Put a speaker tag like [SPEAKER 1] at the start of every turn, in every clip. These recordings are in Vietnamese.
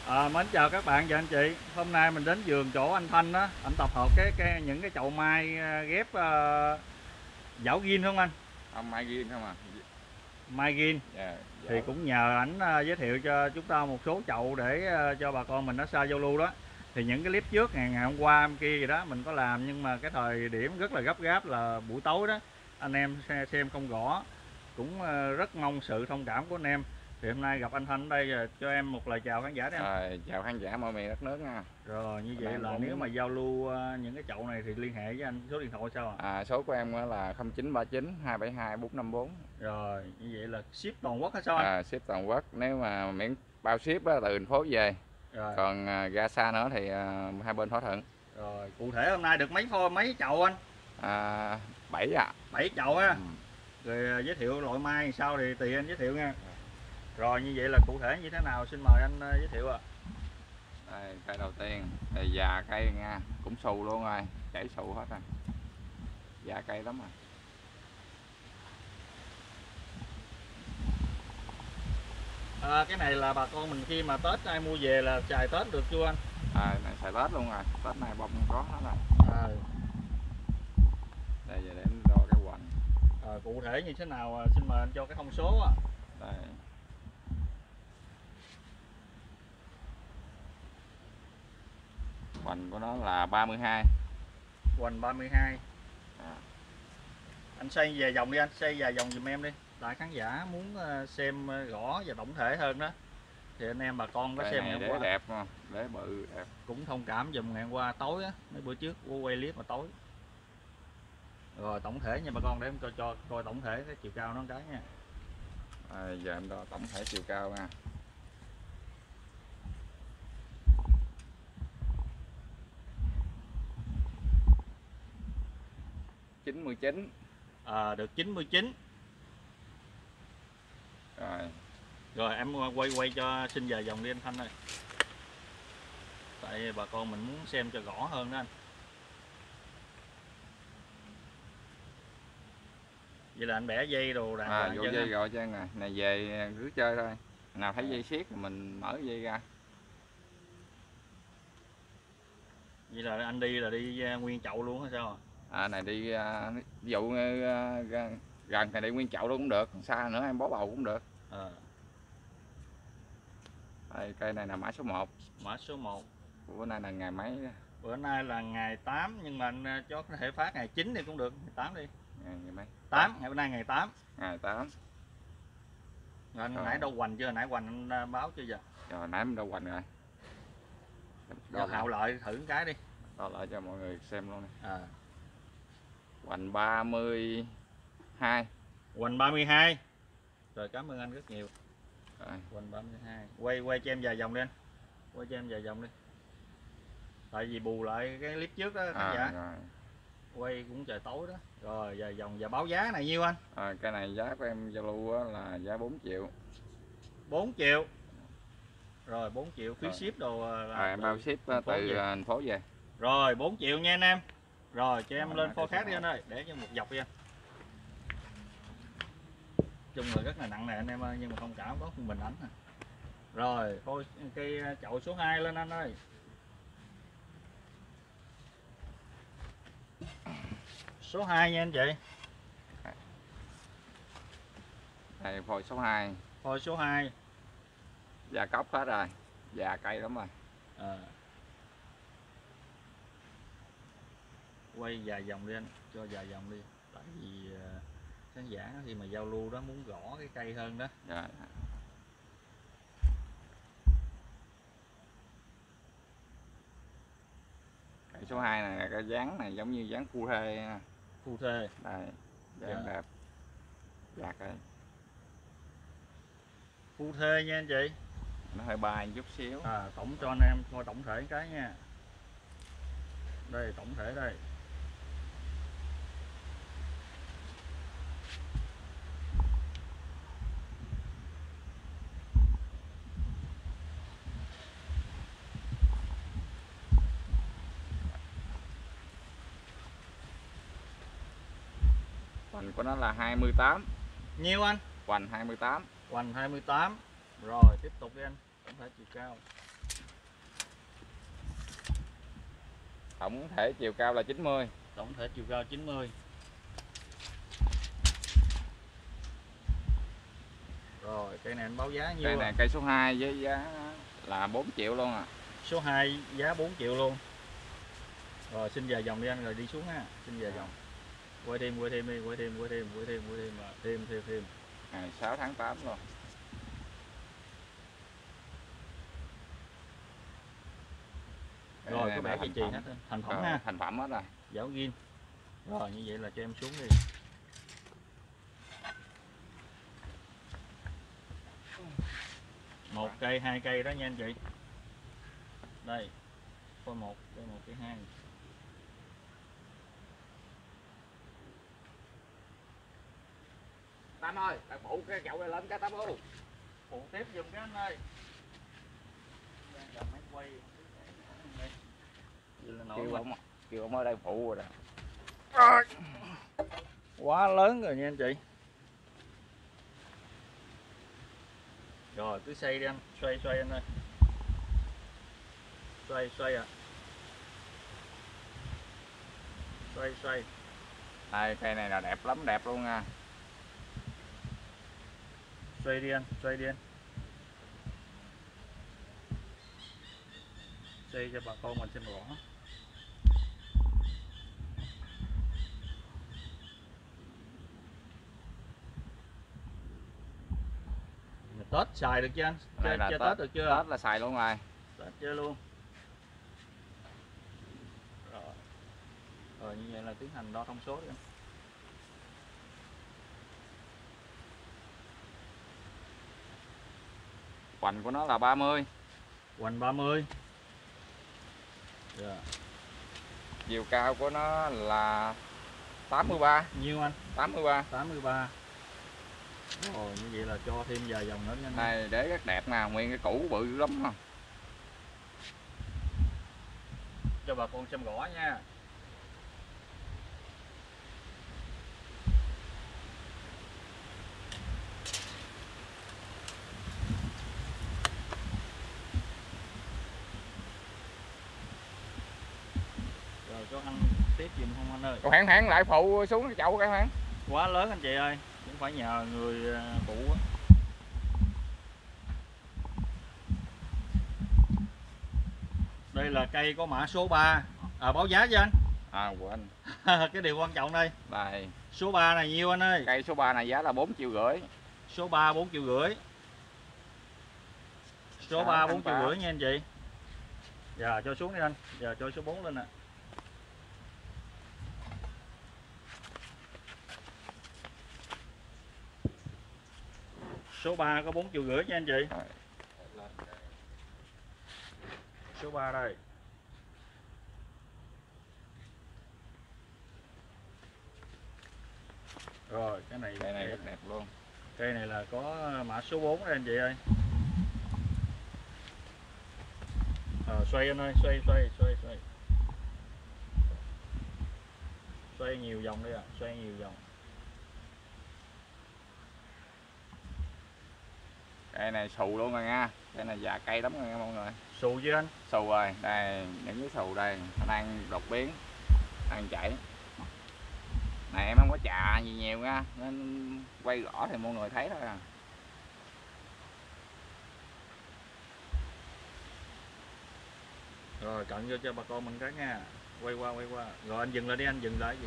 [SPEAKER 1] Mến chào các bạn và anh chị. Hôm nay mình đến vườn chỗ anh Thanh đó, anh tập hợp những cái chậu mai ghép dảo gin không anh?
[SPEAKER 2] Mai ghiên không à?
[SPEAKER 1] Mai gin.
[SPEAKER 2] Dạ,
[SPEAKER 1] Thì
[SPEAKER 2] dảo.
[SPEAKER 1] cũng nhờ ảnh giới thiệu cho chúng ta một số chậu để cho bà con mình nó xa giao lưu đó. Thì những cái clip trước ngày hôm qua hôm kia gì đó mình có làm, nhưng mà cái thời điểm rất là gấp gáp là buổi tối đó, anh em xem không rõ. Cũng rất mong sự thông cảm của anh em. Thì hôm nay gặp anh Thanh ở đây, cho em một lời chào khán giả đấy anh.
[SPEAKER 2] Chào khán giả mọi miền đất nước nha.
[SPEAKER 1] Rồi như
[SPEAKER 2] Hôm nay
[SPEAKER 1] vậy
[SPEAKER 2] em
[SPEAKER 1] là
[SPEAKER 2] có
[SPEAKER 1] nếu
[SPEAKER 2] muốn
[SPEAKER 1] mà giao lưu những cái chậu này thì liên hệ với anh số điện thoại sao ạ?
[SPEAKER 2] số của em là 0939 272 454.
[SPEAKER 1] Rồi như vậy là ship toàn quốc hay sao anh?
[SPEAKER 2] Ship toàn quốc, nếu mà miễn bao ship á, từ thành phố về.
[SPEAKER 1] Rồi.
[SPEAKER 2] Còn ra xa nữa thì hai bên thỏa thuận.
[SPEAKER 1] Rồi cụ thể hôm nay được mấy chậu anh?
[SPEAKER 2] 7 ạ.
[SPEAKER 1] 7 chậu á. Rồi giới thiệu loại mai sao thì tùy anh giới thiệu nha. Rồi như vậy là cụ thể như thế nào, xin mời anh giới thiệu ạ.
[SPEAKER 2] Đây, cây đầu tiên thì già cây nha, cũng xù luôn rồi, chảy xù hết rồi, già cây lắm rồi.
[SPEAKER 1] Cái này là bà con mình khi mà Tết ai mua về là xài Tết được chưa anh?
[SPEAKER 2] Này xài Tết luôn rồi, Tết này bông có hết rồi. Đây giờ để em đo cái hoành.
[SPEAKER 1] Cụ thể như thế nào xin mời anh cho cái thông số á.
[SPEAKER 2] Đây. Hoành của nó là 32.
[SPEAKER 1] Hoành 32. Anh xoay về vòng đi anh, xoay về vòng giùm em đi. Đại khán giả muốn xem rõ và tổng thể hơn đó. Thì anh em bà con có xem ngày hôm qua.
[SPEAKER 2] Đẹp không? Để bự đẹp.
[SPEAKER 1] Cũng thông cảm dùm ngày hôm qua tối á, mấy bữa trước quay clip mà tối. Rồi tổng thể nha bà con, để em cho coi tổng thể cái chiều cao nó cái nha.
[SPEAKER 2] Giờ em đo tổng thể chiều cao nha.
[SPEAKER 1] Được 99. Rồi em quay cho xin về vòng đi anh Thanh ơi. Tại bà con mình muốn xem cho rõ hơn đó anh. Vậy là anh bẻ dây đồ đàng hoàng
[SPEAKER 2] vô dây rồi cho nè, này về cứ chơi thôi. Nào thấy dây siết thì mình mở dây ra.
[SPEAKER 1] Vậy là anh đi là đi nguyên chậu luôn hay sao
[SPEAKER 2] Này đi ví dụ gần thì đi nguyên chậu luôn cũng được, xa nữa em bó bầu cũng được. Đây, cây này là mã số 1.
[SPEAKER 1] Mã số 1.
[SPEAKER 2] Bữa nay là ngày mấy?
[SPEAKER 1] Bữa nay là ngày 8, nhưng mà anh cho có thể phát ngày 9 thì cũng được, ngày 8 đi.
[SPEAKER 2] Ngày mấy?
[SPEAKER 1] 8, ngày bữa nay ngày 8.
[SPEAKER 2] Ngày 8.
[SPEAKER 1] Rồi anh nãy đâu hoành chưa? Nãy hoành anh báo chưa giờ?
[SPEAKER 2] Rồi nãy em đâu hoành rồi.
[SPEAKER 1] Đo hạo lợi thử cái đi.
[SPEAKER 2] Đo lại cho mọi người xem luôn đi.
[SPEAKER 1] Hoành
[SPEAKER 2] 32.
[SPEAKER 1] Hoành 32. Rồi cảm ơn anh rất nhiều. Hoành 32. Quay cho em vài vòng đi anh. Quay cho em vài vòng đi. Tại vì bù lại cái clip trước đó khán giả.
[SPEAKER 2] Rồi.
[SPEAKER 1] Quay cũng trời tối đó. Rồi vài vòng và báo giá này nhiêu anh?
[SPEAKER 2] Cái này giá của em giao lưu là giá 4 triệu.
[SPEAKER 1] 4 triệu. Rồi 4 triệu phí ship đồ là
[SPEAKER 2] em bao ship từ thành phố về.
[SPEAKER 1] Rồi 4 triệu nha anh em. Rồi cho em lên forecast đi anh ơi, để cho một dọc đi anh. Chung là rất là nặng nề anh em ơi, nhưng mà thông cảm có mình ảnh. Rồi thôi cây chậu số 2 lên anh ơi. Số 2 nha anh chị.
[SPEAKER 2] Đây phôi số 2.
[SPEAKER 1] Phôi số 2.
[SPEAKER 2] Già cốc hết rồi, già cây lắm rồi.
[SPEAKER 1] Quay vài vòng đi anh, cho vài vòng đi. Tại vì khán giả khi mà giao lưu đó muốn rõ cái cây hơn đó.
[SPEAKER 2] Rồi. Cây số 2 này, cái dáng này giống như dáng phu thê.
[SPEAKER 1] Phu thê.
[SPEAKER 2] Đây, dáng đẹp. Già cây.
[SPEAKER 1] Phu thê nha anh chị.
[SPEAKER 2] Nó hơi bay chút xíu.
[SPEAKER 1] Tổng cho anh em coi tổng thể cái nha. Đây tổng thể đây.
[SPEAKER 2] Hoành của nó là 28.
[SPEAKER 1] Nhiêu anh?
[SPEAKER 2] Hoành 28.
[SPEAKER 1] Hoành 28. Rồi tiếp tục đi anh. Tổng thể chiều cao.
[SPEAKER 2] Tổng thể chiều cao là 90.
[SPEAKER 1] Tổng thể chiều cao 90. Rồi cây này anh báo giá nhiêu?
[SPEAKER 2] Cây này cây số 2 với giá là 4 triệu luôn à.
[SPEAKER 1] Số 2 giá 4 triệu luôn. Rồi xin dài dòng đi anh rồi đi xuống ha. Xin dài dòng. Quay thêm đi, quay thêm. Thêm.
[SPEAKER 2] Ngày 6 tháng 8 luôn.
[SPEAKER 1] Rồi có bẻ dây chuyền hết thành phẩm ha.
[SPEAKER 2] Thành phẩm hết rồi.
[SPEAKER 1] Giáo ghim. Rồi như vậy là cho em xuống đi. Một cây, hai cây đó nha anh chị. Đây. Phôi 1, cây 1, cây 2.
[SPEAKER 2] Tám ơi, bạn phụ cái chậu này lên cái Tám ơi.
[SPEAKER 1] Phụ tiếp giùm cái anh ơi. Đang cầm máy quay.
[SPEAKER 2] Kêu ông ở đây phụ rồi đó.
[SPEAKER 1] Quá lớn rồi nha anh chị. Rồi cứ xoay đi anh, xoay anh ơi. Xoay ạ. Xoay.
[SPEAKER 2] Đây, cây này là đẹp lắm, đẹp luôn nha.
[SPEAKER 1] Xoay đi anh. Xoay cho bà con mình xem rõ. Tết xài được chưa anh?
[SPEAKER 2] Này là
[SPEAKER 1] Tết được chưa?
[SPEAKER 2] Tết là xài luôn rồi.
[SPEAKER 1] Tết chơi luôn. Rồi như vậy là tiến hành đo thông số đi anh.
[SPEAKER 2] Hoành của nó là 30.
[SPEAKER 1] Hoành 30. Yeah.
[SPEAKER 2] Chiều cao của nó là 83.
[SPEAKER 1] Nhiêu anh?
[SPEAKER 2] 83.
[SPEAKER 1] Rồi như vậy là cho thêm vài dòng nữa nha.
[SPEAKER 2] Này để rất đẹp nè, nguyên cái củ bự lắm ha.
[SPEAKER 1] Cho bà con xem rõ nha. Rồi cho anh tiếp giùm không anh ơi?
[SPEAKER 2] Cậu hãng lại phụ xuống cái chậu cái hãng.
[SPEAKER 1] Quá lớn anh chị ơi, cũng phải nhờ người phụ á. Đây là cây có mã số 3. Báo giá cho anh.
[SPEAKER 2] Quên.
[SPEAKER 1] Cái điều quan trọng đây.
[SPEAKER 2] Đây.
[SPEAKER 1] Số 3 này nhiêu anh ơi?
[SPEAKER 2] Cây số 3 này giá là 4,5 triệu.
[SPEAKER 1] Số 3 4,5 triệu. Số 3 4,5 triệu nha anh chị. Giờ cho xuống đi anh. Giờ cho số 4 lên nè. Số 3 có 4,5 triệu nha anh chị. Số 3 đây. Rồi cái này
[SPEAKER 2] rất đẹp luôn.
[SPEAKER 1] Cây này là có mã số 4 đây anh chị ơi. Xoay anh ơi, xoay. Xoay nhiều vòng đi ạ, xoay nhiều vòng.
[SPEAKER 2] Cây này xù luôn rồi nha. Cây này già cây lắm rồi nha mọi người.
[SPEAKER 1] Xù chưa anh?
[SPEAKER 2] Xù rồi, đây những cái xù đây, nó đang đột biến, đang chảy. Này em không có chà gì nhiều nha, nên quay rõ thì mọi người thấy thôi à.
[SPEAKER 1] Rồi cận vô cho bà con mình cái nha. Quay qua. Rồi anh dừng lại đi anh, dừng lại.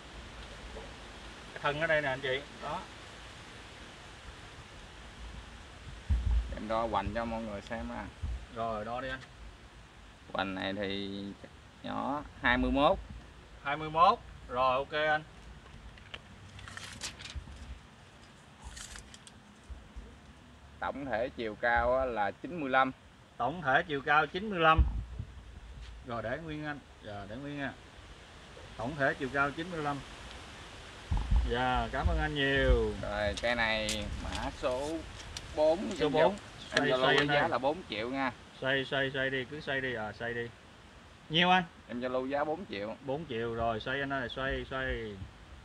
[SPEAKER 1] Cái thân ở đây nè anh chị, đó.
[SPEAKER 2] Em đo hoành cho mọi người xem ha.
[SPEAKER 1] Rồi đo đi anh.
[SPEAKER 2] Hoành này thì nhỏ 21.
[SPEAKER 1] 21. Rồi ok anh.
[SPEAKER 2] Tổng thể chiều cao là 95.
[SPEAKER 1] Tổng thể chiều cao 95. Rồi để nguyên anh. Dạ để nguyên nha. Tổng thể chiều cao 95. Dạ cảm ơn anh nhiều.
[SPEAKER 2] Rồi cây này mã số 4.
[SPEAKER 1] Số 4.
[SPEAKER 2] Xoay giá là 4 triệu nha.
[SPEAKER 1] Xoay đi, cứ xoay đi xoay đi. Nhiêu anh?
[SPEAKER 2] Em Zalo giá 4 triệu.
[SPEAKER 1] 4 triệu rồi, xoay anh ơi, xoay.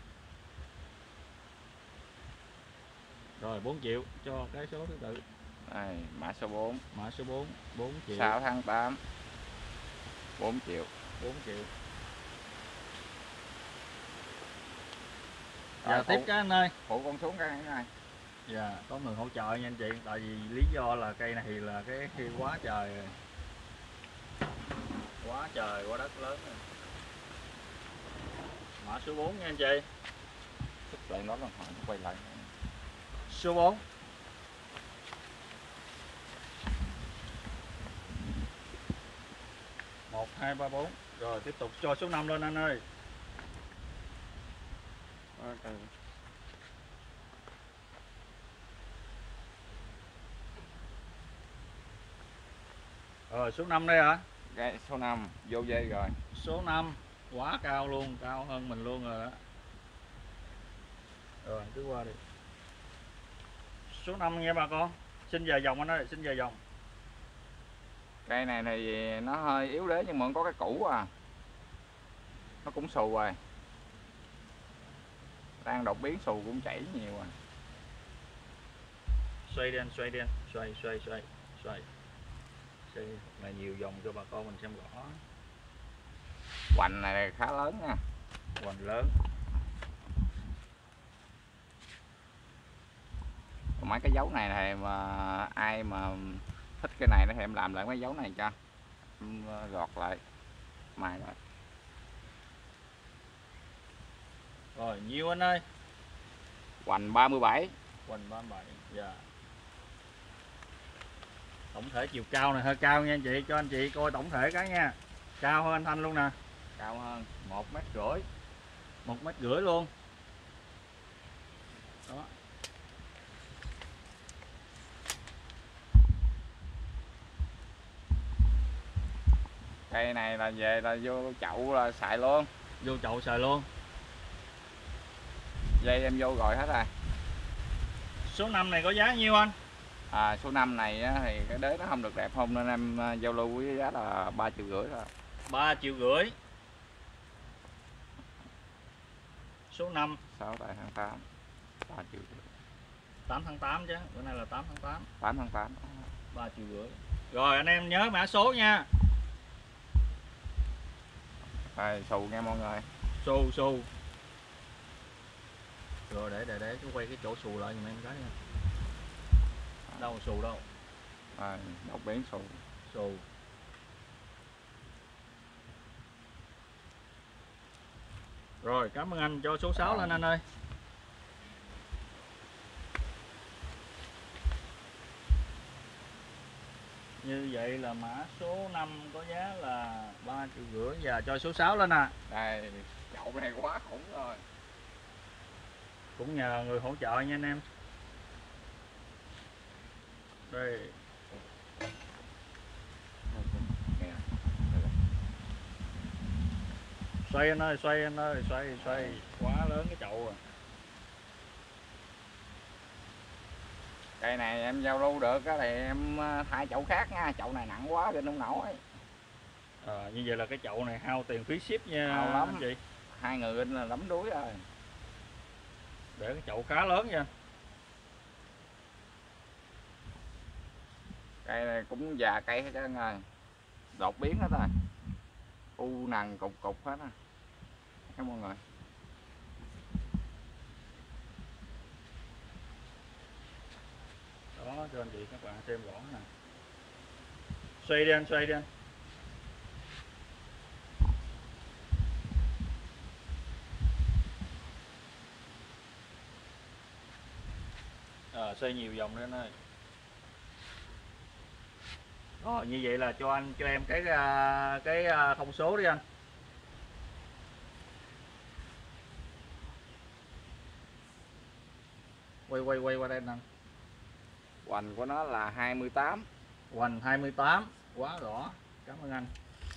[SPEAKER 1] Rồi 4 triệu cho cái số thứ tự.
[SPEAKER 2] Đây, mã số 4.
[SPEAKER 1] Mã số 4, 4 triệu.
[SPEAKER 2] 6 tháng 8, 4 triệu.
[SPEAKER 1] 4 triệu. Dạ, tiếp cái anh ơi.
[SPEAKER 2] Phụ con xuống cái này.
[SPEAKER 1] Dạ, có người hỗ trợ nha anh chị. Tại vì lý do là cây này là cái quá trời rồi. Quá trời, quá đất lớn rồi. Mã số 4 nha anh chị.
[SPEAKER 2] Thích lại nó lần hỏi quay lại.
[SPEAKER 1] Số 4. Một, hai, ba, bốn. Rồi tiếp tục cho số 5 lên anh ơi.
[SPEAKER 2] Okay.
[SPEAKER 1] Rồi số 5 đây hả?
[SPEAKER 2] Cái số 5 vô dây rồi.
[SPEAKER 1] Số 5 quá cao luôn, cao hơn mình luôn rồi đó. Rồi cứ qua đi. Số 5 nha bà con. Xin về dòng anh ơi, xin về dòng.
[SPEAKER 2] Cây này thì nó hơi yếu đuối nhưng mà có cái cũ à. Nó cũng xù rồi. Đang đột biến xù cũng chảy nhiều à.
[SPEAKER 1] Xoay đi anh, xoay đi anh, xoay. Xoay là nhiều vòng cho bà con mình xem rõ.
[SPEAKER 2] Hoành này khá lớn nha.
[SPEAKER 1] Hoành lớn.
[SPEAKER 2] Còn mấy cái dấu này thì mà ai mà thích cái này thì em làm lại mấy dấu này cho. Em gọt lại. Mài lại.
[SPEAKER 1] Rồi nhiêu anh ơi?
[SPEAKER 2] Hoành 37.
[SPEAKER 1] Hoành 37. Dạ. Tổng thể chiều cao này hơi cao nha anh chị, cho anh chị coi tổng thể cái nha. Cao hơn anh Thanh luôn nè.
[SPEAKER 2] Cao hơn 1,5 m.
[SPEAKER 1] 1,5 m luôn. Đó.
[SPEAKER 2] Cây này là về là vô chậu là xài luôn.
[SPEAKER 1] Vô chậu xài luôn.
[SPEAKER 2] Dây em vô rồi hết rồi.
[SPEAKER 1] Số 5 này có giá nhiêu anh?
[SPEAKER 2] Số 5 này á, thì cái đế nó không được đẹp không nên em giao lưu với giá là 3,5 triệu thôi.
[SPEAKER 1] 3,5 triệu. Số 5
[SPEAKER 2] 6 tại tháng 8 3,5 triệu.
[SPEAKER 1] 8 tháng 8 chứ, bữa nay là 8 tháng 8.
[SPEAKER 2] 8 tháng 8
[SPEAKER 1] 3,5 triệu. Rồi anh em nhớ mã số nha.
[SPEAKER 2] Đây, xù nha mọi người.
[SPEAKER 1] Xù. Rồi để chú quay cái chỗ xù lại giùm em cái nha. Đâu xù đâu.
[SPEAKER 2] Đột biến xù.
[SPEAKER 1] Xù. Rồi cảm ơn anh, cho số 6 lên anh ơi. Như vậy là mã số 5 có giá là 3,5 triệu. Và cho số 6 lên à.
[SPEAKER 2] Đây, chậu này quá khủng rồi.
[SPEAKER 1] Cũng nhờ người hỗ trợ nha anh em. Đây. Xoay anh ơi, xoay. Quá lớn cái chậu rồi.
[SPEAKER 2] Cây này em giao lưu được á thì em thay chậu khác nha, chậu này nặng quá trên không nổi.
[SPEAKER 1] Như vậy là cái chậu này hao tiền phí ship nha
[SPEAKER 2] Hao lắm
[SPEAKER 1] anh chị.
[SPEAKER 2] 2 người in là lắm đuối rồi.
[SPEAKER 1] Để cái chậu khá lớn nha.
[SPEAKER 2] Cây này cũng già cây hết trơn rồi. Đột biến hết rồi. U nằng cục hết á. Cảm ơn mọi người.
[SPEAKER 1] Đó cho anh chị các bạn xem rõ nè. Xoay đi anh. Xoay nhiều vòng nữa anh ơi. Rồi như vậy là cho em cái thông số đi anh. Quay qua đây anh.
[SPEAKER 2] Hoành của nó là 28.
[SPEAKER 1] Hoành 28, quá rõ. Cảm ơn anh.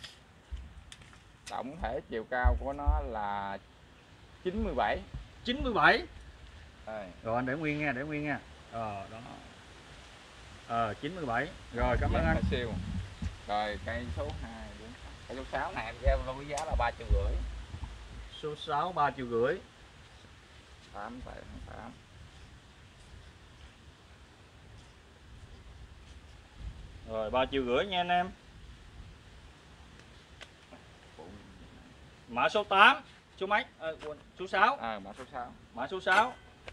[SPEAKER 2] Tổng thể chiều cao của nó là 97.
[SPEAKER 1] 97.
[SPEAKER 2] Đây.
[SPEAKER 1] Rồi anh để nguyên nha. Đó. 97. Rồi cảm ơn anh.
[SPEAKER 2] Siêu. Rồi cây số 2, cây số 6 này em giao lưu với giá là 3,5 triệu.
[SPEAKER 1] Số 6 3,5 triệu.
[SPEAKER 2] 8 tại tháng 8.
[SPEAKER 1] Rồi 3,5 triệu nha anh em. Mã số 8, số mấy? Số 6.
[SPEAKER 2] Mã số 6.
[SPEAKER 1] Mã số 6.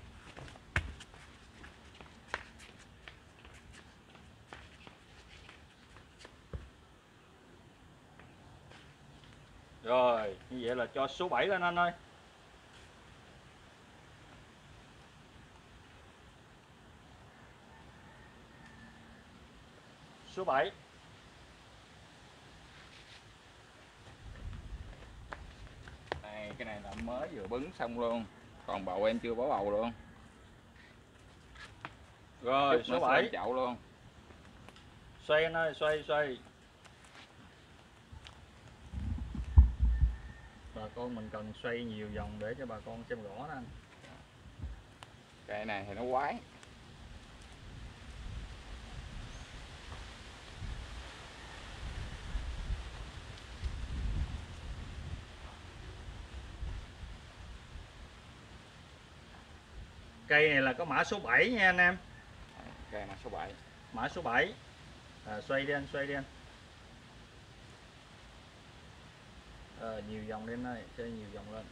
[SPEAKER 1] Rồi, như vậy là cho số 7 lên anh ơi. Số 7.
[SPEAKER 2] Đây, cái này là mới vừa bứng xong luôn. Còn bầu em chưa bó bầu luôn.
[SPEAKER 1] Rồi, số 7.
[SPEAKER 2] Chậu luôn.
[SPEAKER 1] Xoay anh ơi, xoay. Bà con mình cần xoay nhiều vòng để cho bà con xem rõ đó anh.
[SPEAKER 2] Cây này thì nó quái.
[SPEAKER 1] Cây này là có mã số 7 nha anh em.
[SPEAKER 2] Cây mã số 7.
[SPEAKER 1] Mã số 7. Xoay đi anh, xoay đi anh. Nhiều vòng lên đây, xoay nhiều vòng lên.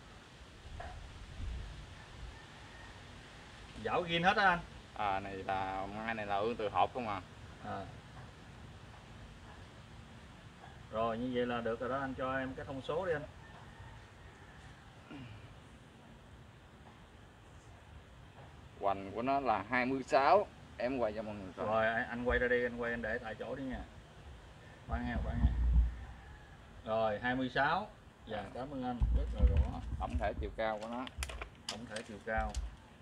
[SPEAKER 1] Dảo ghiên hết á anh.
[SPEAKER 2] Này là mai này là ương từ hộp không à.
[SPEAKER 1] Rồi như vậy là được rồi đó, anh cho em cái thông số đi anh.
[SPEAKER 2] Hoành của nó là 26. Em quay cho mọi người coi.
[SPEAKER 1] Rồi anh quay ra đi, anh quay anh để tại chỗ đi nha. Bán ha. Rồi 26. Dạ cảm ơn anh, rất là rõ.
[SPEAKER 2] Tổng thể chiều cao của nó.
[SPEAKER 1] Tổng thể chiều cao.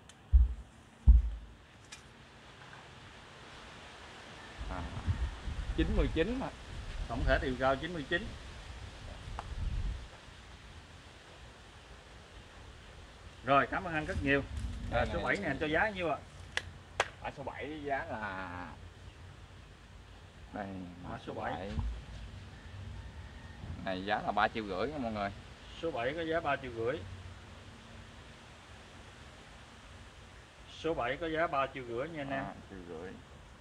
[SPEAKER 2] À, 99 mà.
[SPEAKER 1] Tổng thể chiều cao 99. Rồi cảm ơn anh rất nhiều. Số 7 này anh cho giá nhiêu ạ?
[SPEAKER 2] Mã số 7 giá là đây, mã số 7 này giá là 3,5 triệu nha mọi người.
[SPEAKER 1] Số 7 có giá 3,5 triệu. Số 7 có giá 3,5 triệu nha anh em.
[SPEAKER 2] 1,5 triệu.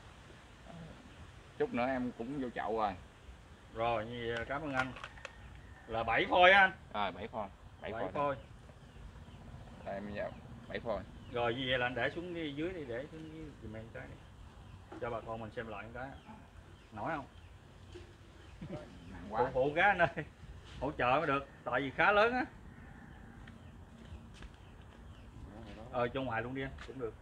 [SPEAKER 2] Chút nữa em cũng vô chậu rồi.
[SPEAKER 1] Rồi như vậy cảm ơn anh. Là 7 phôi anh.
[SPEAKER 2] Rồi 7 phôi.
[SPEAKER 1] 7 phôi.
[SPEAKER 2] Đây em vào 7 phôi.
[SPEAKER 1] Rồi như vậy là anh để xuống dưới đi, để xuống dưới giùm em cái đi. Cho bà con mình xem lại cái. Nổi không?
[SPEAKER 2] Nặng quá.
[SPEAKER 1] Phụ cái anh ơi. Hỗ trợ mới được, tại vì khá lớn á. Cho ngoài luôn đi anh, cũng được.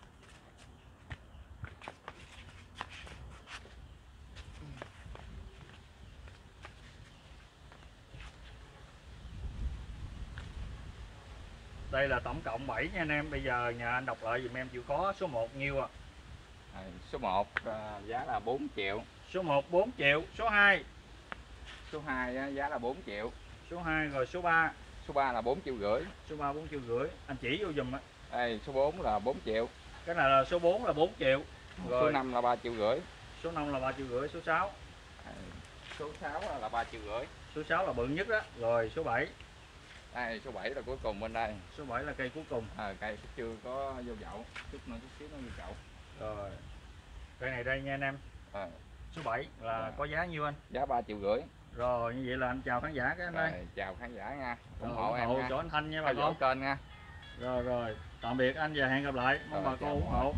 [SPEAKER 1] Đây là tổng cộng 7 nha anh em. Bây giờ nhà anh đọc lại dùm em chịu khó. Số 1 nhiêu ạ?
[SPEAKER 2] Số 1 giá là 4 triệu.
[SPEAKER 1] Số 1 4 triệu. Số 2?
[SPEAKER 2] Số 2 giá là 4 triệu.
[SPEAKER 1] Số 2 rồi số 3?
[SPEAKER 2] Số 3 là 4,5 triệu.
[SPEAKER 1] Số 3 4,5 triệu. Anh chỉ vô dùm á.
[SPEAKER 2] Đây số 4 là 4 triệu.
[SPEAKER 1] Cái này là số 4 là 4 triệu. Rồi.
[SPEAKER 2] Số 5 là 3,5 triệu.
[SPEAKER 1] Số 5 là 3,5 triệu. Số 6?
[SPEAKER 2] Số 6 là 3,5 triệu.
[SPEAKER 1] Số 6 là bự nhất đó. Rồi số 7?
[SPEAKER 2] Đây số 7 là cuối cùng bên đây.
[SPEAKER 1] Số 7 là cây cuối cùng.
[SPEAKER 2] Cây chưa có vô chậu, chút nữa chút xíu nó vô chậu.
[SPEAKER 1] Rồi. Cây này đây nha anh em. Số 7 là có giá nhiêu anh?
[SPEAKER 2] Giá 3,5 triệu.
[SPEAKER 1] Rồi như vậy là anh chào khán giả cái anh ơi.
[SPEAKER 2] Chào khán giả nha.
[SPEAKER 1] ủng hộ em nha. Cho anh Thanh nha bà con.
[SPEAKER 2] Kênh nha.
[SPEAKER 1] Rồi, tạm biệt anh và hẹn gặp lại. Mong bà con ủng hộ.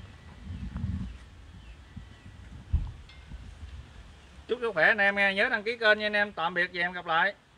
[SPEAKER 1] Chúc sức khỏe anh em nha, nhớ đăng ký kênh nha anh em. Tạm biệt và hẹn gặp lại.